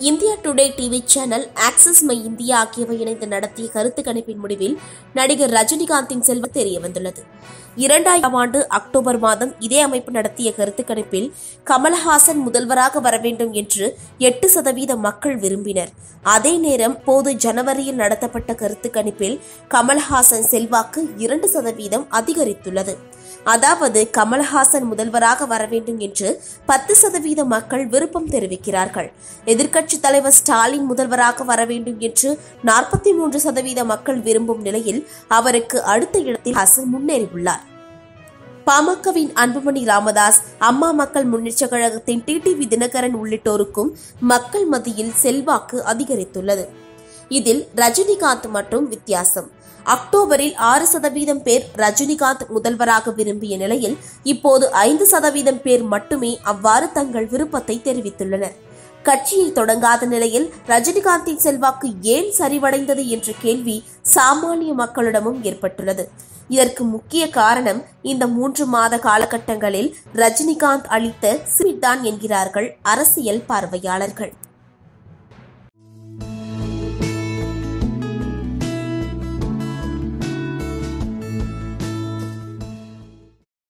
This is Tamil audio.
India Today TV channel, Axis My India ஆகியவை இணைந்து நடத்திய கருத்து கணிப்பின் முடிவில் நடிகர் ரஜினிகாந்தின் செல்வம் தெரியவந்துள்ளது. 2000 ஆண்டு அக்டோபர் மாதம் இதே அமைப்பு நடத்திய கருத்து கணிப்பில் கமல்ஹாசன் முதல்வராக வர வேண்டும் என்று 8% மக்கள் விரும்பினர். அதே நேரம் போது ஜனவரியில் நடத்தப்பட்ட கருத்து கணிப்பில் கமல்ஹாசன் செல்வாக்கு 2% அதிகரித்துள்ளது. அதாவது கமல்ஹாசன் முதல்வராக வர வேண்டும் என்று 10% மக்கள் விருப்பம் தெரிவிக்கிறார்கள். எதிர்க்கட்சித் தலைவர் ஸ்டாலின் முதல்வராக வர வேண்டும் என்று 43% மக்கள் விரும்பும் நிலையில் அவருக்கு அடுத்த இடத்தில் ஹாசன் முன்னேறியுள்ளார். பாமகவின் அன்புமணி ராமதாஸ், அம்மா மக்கள் முன்னேற்றக் கழகத்தின் டிடிவி தினகரன் உள்ளிட்டோருக்கும் மக்கள் மத்தியில் செல்வாக்கு அதிகரித்துள்ளது. இதில் ரஜினிகாந்த் மட்டும் வித்தியாசம். அக்டோபரில் 6% பேர் ரஜினிகாந்த் முதல்வராக விரும்பிய நிலையில் இப்போது 5% பேர் மட்டுமே அவ்வாறு தங்கள் விருப்பத்தை தெரிவித்துள்ளனர். கட்சியை தொடங்காத நிலையில் ரஜினிகாந்தின் செல்வாக்கு ஏன் சரிவடைந்தது என்ற கேள்வி சாமானிய மக்களிடமும் ஏற்பட்டுள்ளது. இதற்கு முக்கிய காரணம் இந்த 3 மாத காலகட்டங்களில் ரஜினிகாந்த் அளித்த ஸ்பீட் தான் என்கிறார்கள் அரசியல் பார்வையாளர்கள்.